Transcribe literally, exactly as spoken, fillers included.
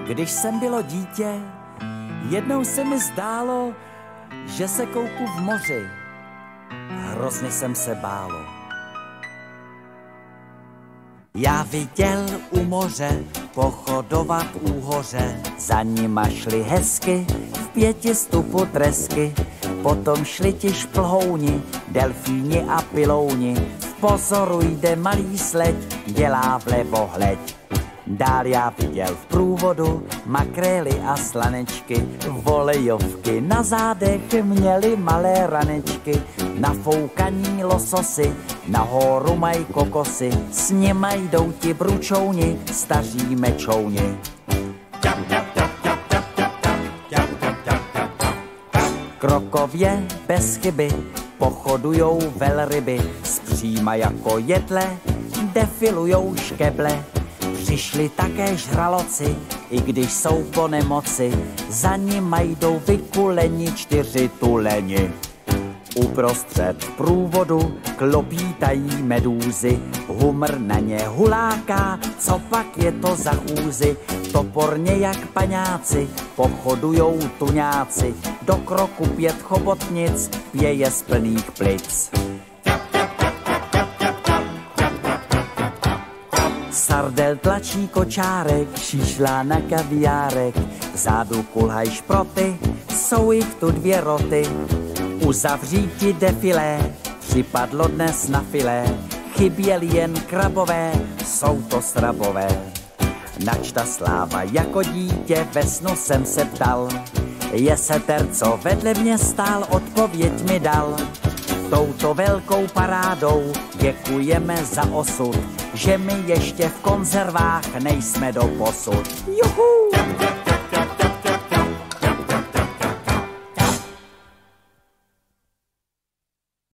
Když jsem bylo dítě, jednou se mi zdálo, že se koupu v moři. Hrozně jsem se bálo. Já viděl u moře pochodovat úhoře, za nima šli hezky v pěti stupu tresky, potom šli ti šplhouni, delfíni a pilouni. V pozoru jde malý sleď, dělá vlevo hleď. Dál já viděl v průvodu makrély a slanečky, volejovky na zádech měly malé ranečky, nafoukaní lososy, nahoru mají kokosy, s nima jdou ti bručouni, staří mečouni. Krokově bez chyby pochodujou velryby, zpříma jako jedle defilujou škeble. Přišli také žraloci, i když jsou po nemoci, za nima jdou vykuleni čtyři tuleni. Uprostřed průvodu klopítají medúzy, humr na ně huláká, co pak je to za chůzi. Toporně jak paňáci pochodujou tuňáci, do kroku pět chobotnic pěje z plných plic. Sardel tlačí kočárek, šišlá na kaviárek, vzadu kulhaj šproty, jsou jich tu dvě roty. Uzavří ti defilé, připadlo dnes na filé, chyběly jen krabové, jsou to srabové. Načta sláva jako dítě, ve snu jsem se ptal, je seter, co vedle mě stál, odpověď mi dal. Touto velkou parádou děkujeme za osud, že my ještě v konzervách nejsme doposud. Juhu!